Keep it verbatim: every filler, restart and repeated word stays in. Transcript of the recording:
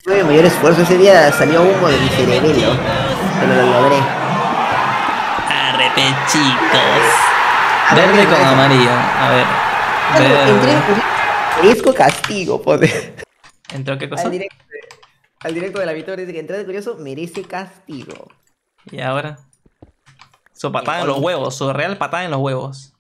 Fue mi mayor esfuerzo. Ese día salió humo de mi cerebelo. Pero lo logré. Arrepechitos. A ver, Verde ¿qué con pasa? amarillo. A ver. Entré en Verde. curioso. Merezco castigo, poder. ¿Entró qué Al cosa? directo, al directo de la victoria dice que entrar de curioso merece castigo. Y ahora. Su Eh, patada en los oye, huevos. Su real patada en los huevos.